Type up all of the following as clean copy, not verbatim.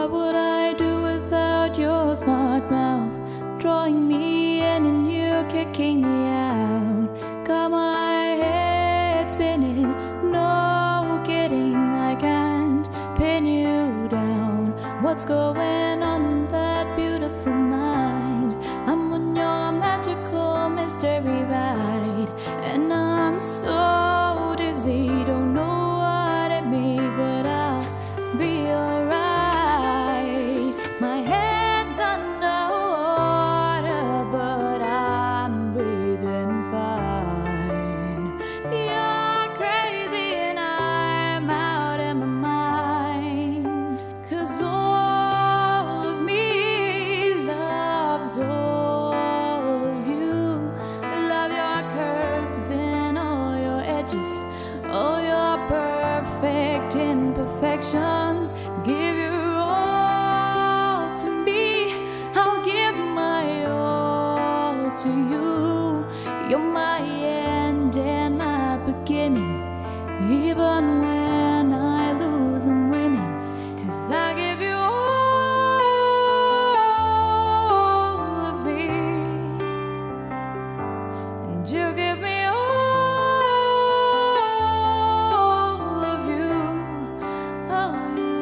What would I do without your smart mouth, drawing me in and you kicking me out? Got my head spinning, no kidding, I can't pin you down. What's going on in that beautiful mind? I'm on your magical mystery ride, and I'm so dizzy, don't know what it means, but I'll be alright. My head's underwater, but I'm breathing fine. You're crazy and I'm out of my mind, 'cause all of me loves all of you. Love your curves and all your edges, all your perfect imperfections. Give your all to me, I'll give my all to you. You're my end and my beginning, even when I lose I'm winning, 'cause I give you all of me, and you give me all of you, oh you.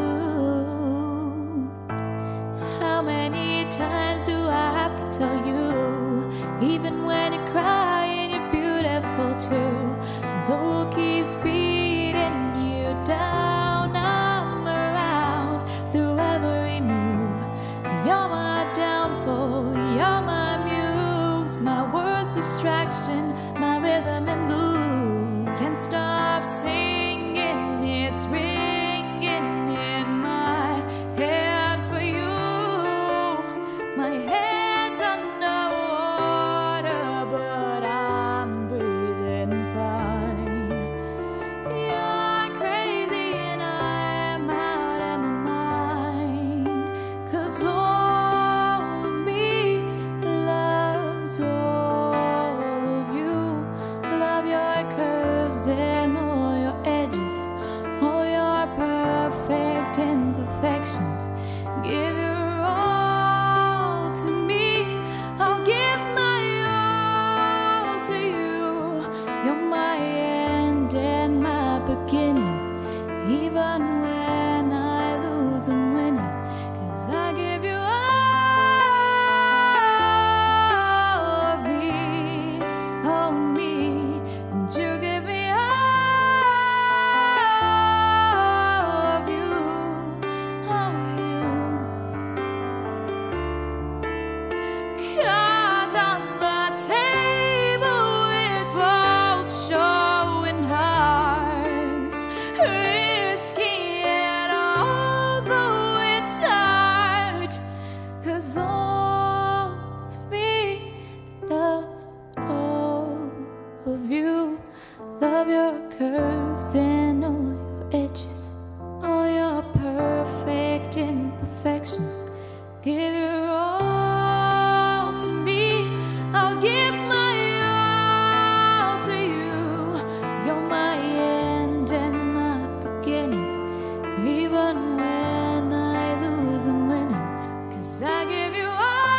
How many times do I have to tell you, even when you're crying you're beautiful too? The world keeps beating you down, I'm around through every move. You're my downfall, you're my muse, my worst distraction, my rhythm and blues. Can't stop singing, it's ringing in my head for you. My head's underwater, but I'm breathing fine. You're crazy and I'm out of my mind, 'cause all of me loves all of you. Love your curves and all your edges, all your perfect imperfections. Give your all to me, I'll give my all to you. You're my end and my beginning, even when I lose I'm winning, 'cause I give you all of me, oh me, and you give me all of you, oh you. Cards on the table with both showing hearts, risky it although it's hard, 'cause all of me loves all of you. Love your curves and all your edges, all your perfect imperfections. Give your all to me, I'll give my all to you. You're my end and my beginning, even when I lose I'm winning, 'cause I give you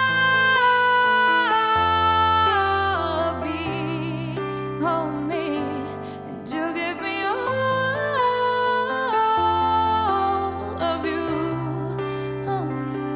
all of me, oh me, and you give me all of you, oh you.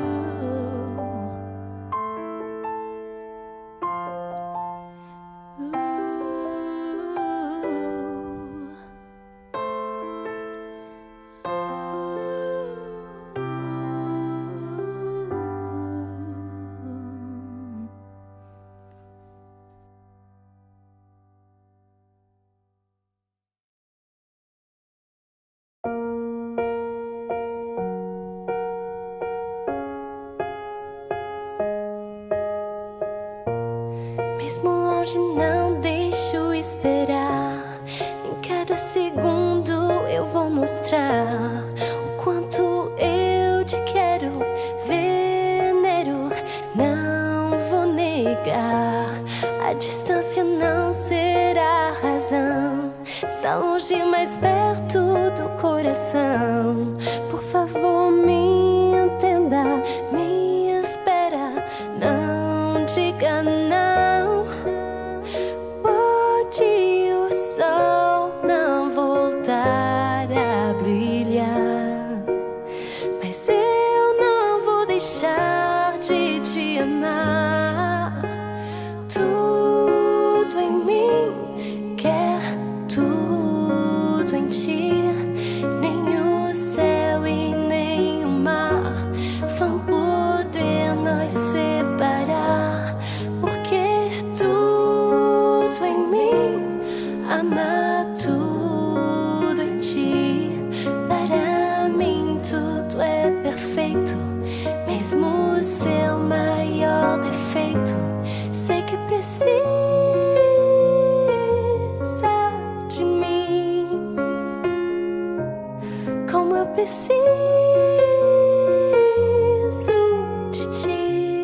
Mesmo longe não deixo esperar, em cada segundo eu vou mostrar o quanto eu te quero, venero, não vou negar. A distância não será razão, está longe mais perto do coração. Por favor me entenda. te amar. Tudo em mim quer tudo em ti. Nem o céu e nem o mar vão poder nos separar, porque tudo em mim ama tudo em ti. Para mim tudo é perfeito, mesmo o seu maior defeito. Sei que precisa de mim, como eu preciso de ti.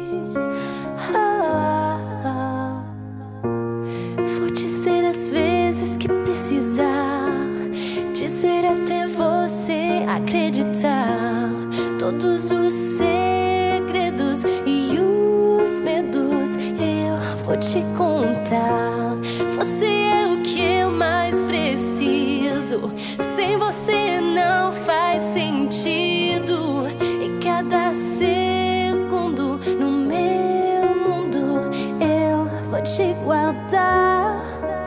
Vou dizer as vezes que precisar, dizer até você acreditar. Todos os segredos e os medos eu vou te contar. Você é o que eu mais preciso. Sem você não faz sentido. E cada segundo no meu mundo eu vou te guardar.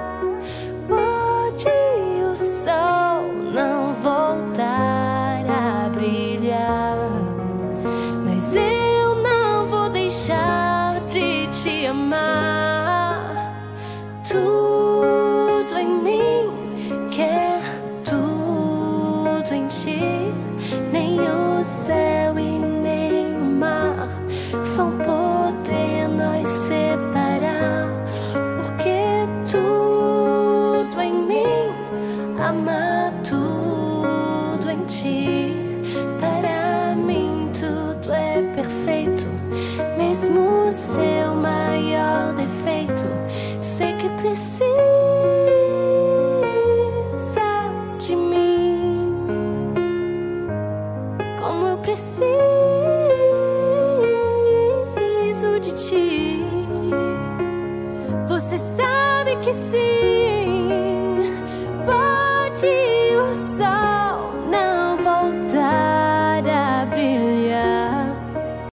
Pode o sol não voltar a brilhar, mas eu não vou deixar de te amar. Tudo em mim quer tudo em ti. Nem o céu e nem o mar vão poder nos separar, porque tudo em mim ama tudo em ti. Para mim tudo é perfeito, mesmo o seu maior defeito. Sei que precisa de mim, como eu preciso de ti.